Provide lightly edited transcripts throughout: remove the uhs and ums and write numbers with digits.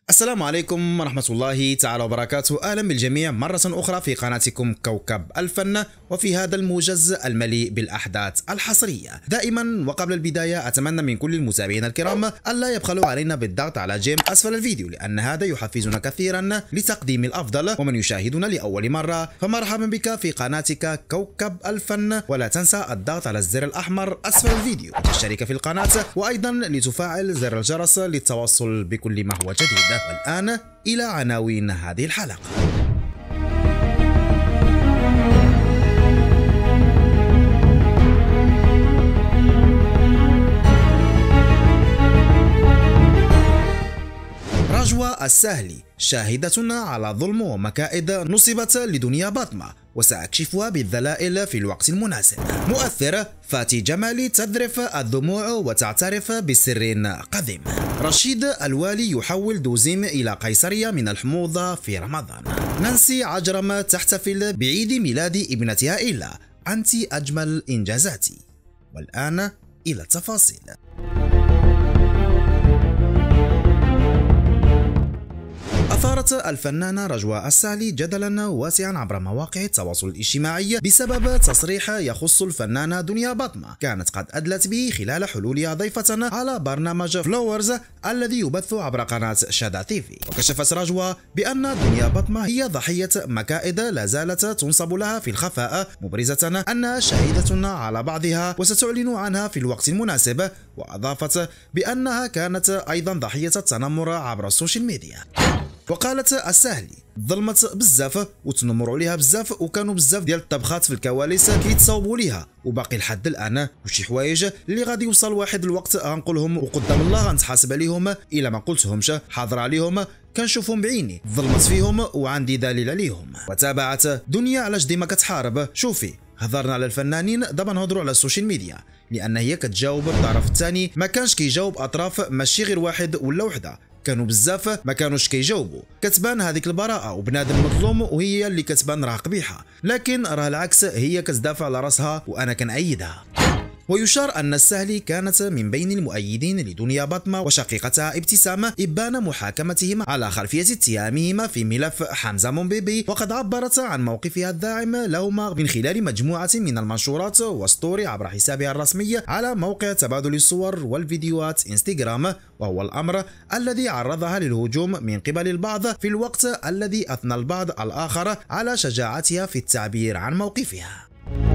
السلام عليكم ورحمة الله تعالى وبركاته. أهلا بالجميع مرة أخرى في قناتكم كوكب الفن، وفي هذا الموجز المليء بالأحداث الحصرية. دائما وقبل البداية أتمنى من كل المتابعين الكرام ألا يبخلوا علينا بالضغط على جيم أسفل الفيديو، لأن هذا يحفزنا كثيرا لتقديم الأفضل. ومن يشاهدنا لأول مرة فمرحبا بك في قناتك كوكب الفن، ولا تنسى الضغط على الزر الأحمر أسفل الفيديو وتشترك في القناة، وأيضا لتفعل زر الجرس للتوصل بكل ما هو جديد. والآن إلى عناوين هذه الحلقة. رجوى السهلي شاهدة على ظلم ومكائد نصبت لدنيا باطمة، وسأكشفها بالدلائل في الوقت المناسب. مؤثر فاتي جمالي تذرف الدموع وتعترف بسر قديم. رشيد الوالي يحول دوزيم إلى قيصرية من الحموضة في رمضان. نانسي عجرم تحتفل بعيد ميلاد ابنتها إلا أنت أجمل إنجازاتي. والآن إلى التفاصيل. أثارت الفنانة رجوى السهلي جدلا واسعا عبر مواقع التواصل الاجتماعي بسبب تصريح يخص الفنانة دنيا باطمة كانت قد أدلت به خلال حلولها ضيفة على برنامج فلورز الذي يبث عبر قناة شادا تيفي. وكشفت رجوى بأن دنيا باطمة هي ضحية مكائد لا زالت تنصب لها في الخفاء، مبرزة أنها شاهدة على بعضها وستعلن عنها في الوقت المناسب. وأضافت بأنها كانت أيضا ضحية التنمر عبر السوشيال ميديا. وقالت السهلي ظلمت بزاف وتنمروا عليها بزاف، وكانوا بزاف ديال الطبخات في الكواليس كيتصاوبوا ليها، وباقي لحد الان وشي حوايج اللي غادي يوصل واحد الوقت غنقولهم وقدام الله غنتحاسب عليهم الا ما قلتهمش، حاضر عليهم كنشوفهم بعيني، ظلمت فيهم وعندي دليل عليهم. وتابعت دنيا علاش ديما كتحارب. شوفي، هضرنا على الفنانين، دابا نهضروا على السوشيال ميديا، لان هي كتجاوب الطرف الثاني، ما كانش كيجاوب اطراف، ماشي غير واحد ولا وحده، كانوا بزاف ما كانوش كيجاوبوا. كتبان هذيك البراءه وبنادم مظلوم، وهي اللي كتبان راه قبيحه، لكن راه العكس، هي كتدافع على راسها وانا كنأيدها. ويشار أن السهلي كانت من بين المؤيدين لدنيا باطمة وشقيقتها ابتسامة إبان محاكمتهما على خلفية اتهامهما في ملف حمزة مومبيبي، وقد عبرت عن موقفها الداعم لهما من خلال مجموعة من المنشورات وستوري عبر حسابها الرسمي على موقع تبادل الصور والفيديوهات انستغرام، وهو الأمر الذي عرضها للهجوم من قبل البعض في الوقت الذي أثنى البعض الآخر على شجاعتها في التعبير عن موقفها.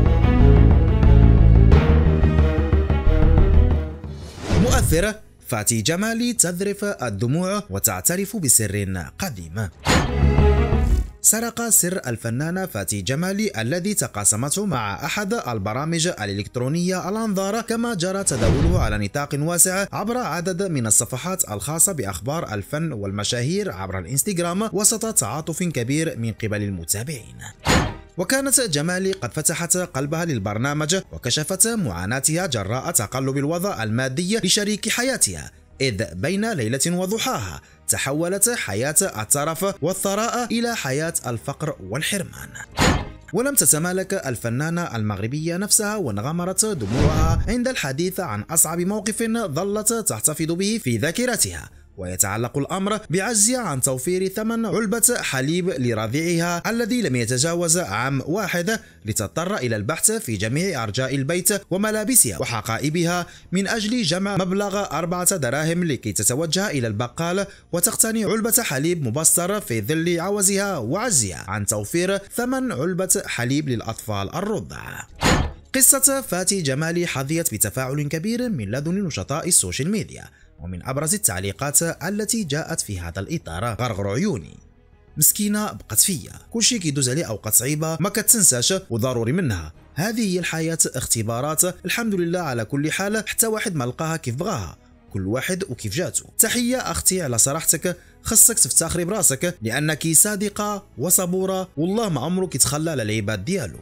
مؤثرة فاتي جمالي تذرف الدموع وتعترف بسر قديم. سرق سر الفنانة فاتي جمالي الذي تقاسمته مع أحد البرامج الإلكترونية الأنظار، كما جرى تداوله على نطاق واسع عبر عدد من الصفحات الخاصة بأخبار الفن والمشاهير عبر الإنستغرام وسط تعاطف كبير من قبل المتابعين. وكانت جمالي قد فتحت قلبها للبرنامج وكشفت معاناتها جراء تقلب الوضع المادي لشريك حياتها، إذ بين ليلة وضحاها تحولت حياة الترف والثراء إلى حياة الفقر والحرمان. ولم تتمالك الفنانة المغربية نفسها وانغمرت دموعها عند الحديث عن أصعب موقف ظلت تحتفظ به في ذاكرتها، ويتعلق الأمر بعجزها عن توفير ثمن علبة حليب لرضيعها الذي لم يتجاوز عام واحد، لتضطر إلى البحث في جميع أرجاء البيت وملابسها وحقائبها من أجل جمع مبلغ 4 دراهم لكي تتوجه إلى البقال وتقتني علبة حليب مبستر في ظل عوزها وعجزها عن توفير ثمن علبة حليب للأطفال الرضع. قصة فاتي جمالي حظيت بتفاعل كبير من لدن نشطاء السوشيال ميديا، ومن أبرز التعليقات التي جاءت في هذا الإطار: غرغر عيوني، مسكينة بقت فيا، كل شيء كيدوز عليه أوقات صعيبة ما كتنساش وضروري منها، هذه هي الحياة، اختبارات، الحمد لله على كل حال، حتى واحد ما لقاها كيف بغاها، كل واحد وكيف جاتو. تحية أختي على صراحتك، خصك تفتخري براسك لأنك صادقة وصبورة، والله ما عمرو كيتخلى على العباد ديالو.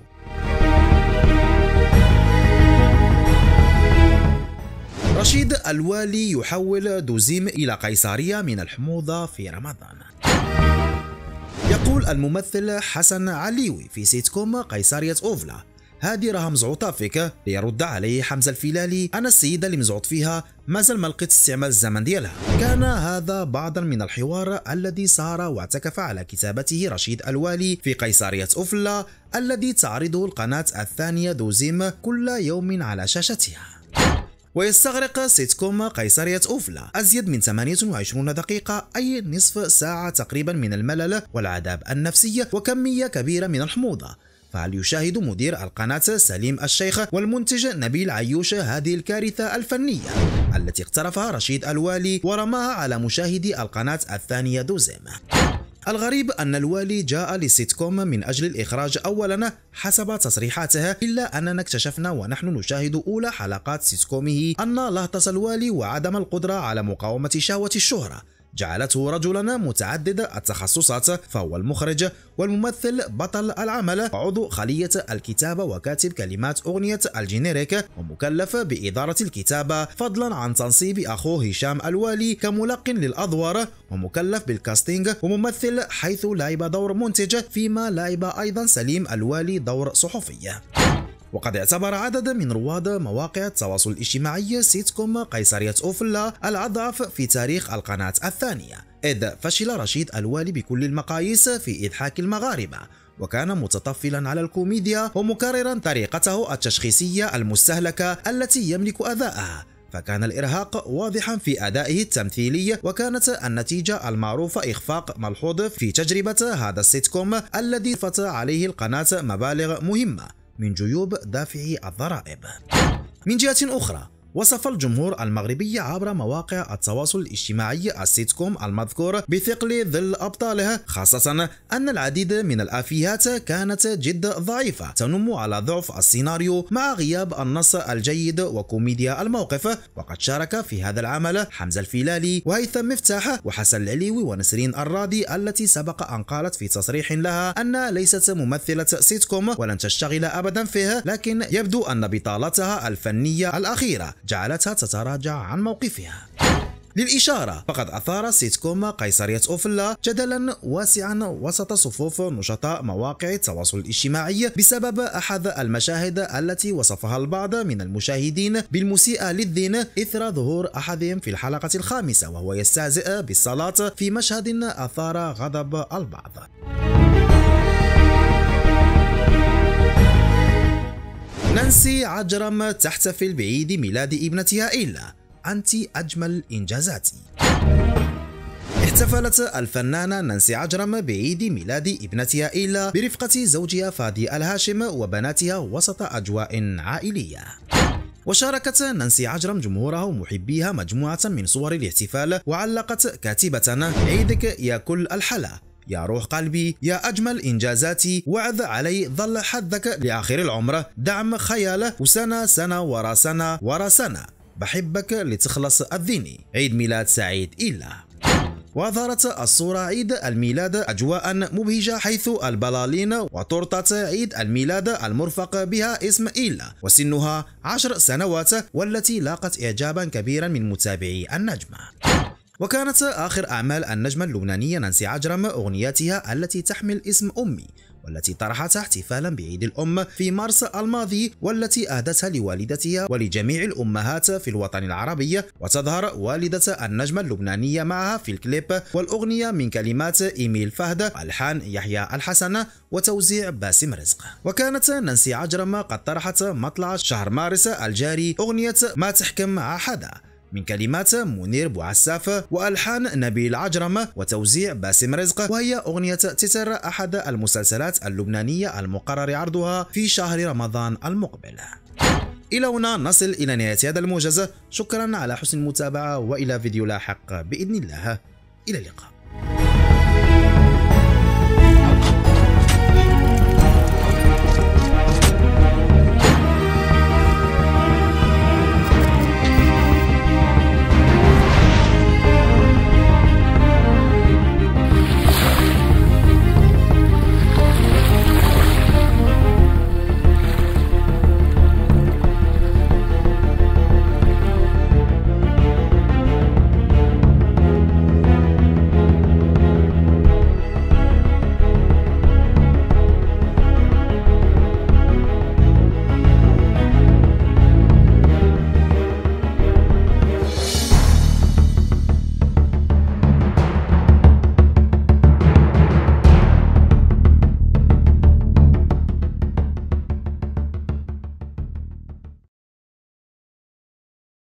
رشيد الوالي يحول دوزيم إلى قيصرية من الحموضة في رمضان. يقول الممثل حسن عليوي في سيت كوم قيصرية أوفلا: هذه راها مزعوطة فيك. ليرد عليه حمزة الفيلالي أن السيدة اللي مزعوط فيها مازال ما لقيت استعمال الزمن ديالها. كان هذا بعضا من الحوار الذي سار واعتكف على كتابته رشيد الوالي في قيصرية أوفلا الذي تعرضه القناة الثانية دوزيم كل يوم على شاشتها. ويستغرق سيت كوم قيصرية أوفلا أزيد من 28 دقيقة، أي نصف ساعة تقريبا من الملل والعذاب النفسي وكمية كبيرة من الحموضة. فهل يشاهد مدير القناة سليم الشيخ والمنتج نبيل عيوش هذه الكارثة الفنية التي اقترفها رشيد الوالي ورماها على مشاهدي القناة الثانية دوزيم؟ الغريب أن الوالي جاء للسيت كوم من أجل الإخراج أولا حسب تصريحاته، إلا أننا اكتشفنا ونحن نشاهد أولى حلقات سيت كومه أن لهطة الوالي وعدم القدرة على مقاومة شهوة الشهرة جعلته رجلا متعدد التخصصات، فهو المخرج والممثل بطل العمل وعضو خلية الكتابة وكاتب كلمات أغنية الجينيريك ومكلف بإدارة الكتابة، فضلا عن تنصيب أخوه هشام الوالي كملقن للأدوار ومكلف بالكاستينج وممثل، حيث لعب دور منتج فيما لعب أيضا سليم الوالي دور صحفي. وقد اعتبر عدد من رواد مواقع التواصل الاجتماعي سيت كوم قيصرية أوفلا الأضعف في تاريخ القناة الثانية، إذ فشل رشيد الوالي بكل المقاييس في إضحاك المغاربة، وكان متطفلا على الكوميديا ومكررا طريقته التشخيصية المستهلكة التي يملك أداءها، فكان الإرهاق واضحا في أدائه التمثيلي، وكانت النتيجة المعروفة إخفاق ملحوظ في تجربة هذا السيت كوم الذي فتى عليه القناة مبالغ مهمة من جيوب دافعي الضرائب. من جهة أخرى، وصف الجمهور المغربي عبر مواقع التواصل الاجتماعي السيت كوم المذكور بثقل ظل أبطالها، خاصة أن العديد من الآفيهات كانت جد ضعيفة تنم على ضعف السيناريو مع غياب النص الجيد وكوميديا الموقف. وقد شارك في هذا العمل حمزة الفيلالي وهيثم مفتاح وحسن العليوي ونسرين الراضي، التي سبق أن قالت في تصريح لها أنها ليست ممثلة سيت كوم ولن تشتغل أبدا فيه، لكن يبدو أن بطالتها الفنية الأخيرة جعلتها تتراجع عن موقفها. للإشارة، فقد أثار سيت كوم قيصرية أوفلا جدلا واسعا وسط صفوف نشطاء مواقع التواصل الاجتماعي بسبب أحد المشاهد التي وصفها البعض من المشاهدين بالمسيئة للدين إثر ظهور أحدهم في الحلقة الخامسة وهو يستهزئ بالصلاة في مشهد أثار غضب البعض. نانسي عجرم تحتفل بعيد ميلاد ابنتها إيلا، أنت أجمل إنجازاتي. احتفلت الفنانة نانسي عجرم بعيد ميلاد ابنتها إيلا برفقة زوجها فادي الهاشم وبناتها وسط أجواء عائلية. وشاركت نانسي عجرم جمهورها ومحبيها مجموعة من صور الاحتفال، وعلقت كاتبة: عيدك يا كل الحلا، يا روح قلبي، يا أجمل إنجازاتي، وعد علي ظل حظك لآخر العمر، دعم خياله وسنة سنة ورا سنة ورا سنة، بحبك لتخلص الذيني، عيد ميلاد سعيد إيلا. وأظهرت الصورة عيد الميلاد أجواء مبهجة، حيث البلالين وتورتة عيد الميلاد المرفق بها اسم إيلا وسنها 10 سنوات، والتي لاقت إعجابا كبيرا من متابعي النجمة. وكانت آخر أعمال النجمة اللبنانية نانسي عجرم أغنياتها التي تحمل اسم أمي، والتي طرحتها احتفالا بعيد الأم في مارس الماضي، والتي أهدتها لوالدتها ولجميع الأمهات في الوطن العربي. وتظهر والدة النجمة اللبنانية معها في الكليب، والأغنية من كلمات إيميل فهد، ألحان يحيى الحسن، وتوزيع باسم رزق. وكانت نانسي عجرم قد طرحت مطلع شهر مارس الجاري أغنية ما تحكم مع حدا من كلمات منير بوعساف وألحان نبيل عجرم وتوزيع باسم رزق، وهي أغنية تتر أحد المسلسلات اللبنانية المقرر عرضها في شهر رمضان المقبل. إلى هنا نصل إلى نهاية هذا الموجز، شكرا على حسن المتابعة، وإلى فيديو لاحق بإذن الله، إلى اللقاء.